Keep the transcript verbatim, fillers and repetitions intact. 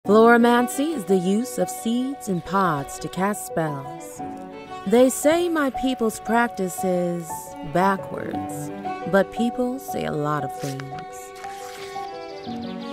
Mechomancy is the use of seeds and pods to cast spells. They say my people's practice is backwards, but people say a lot of things.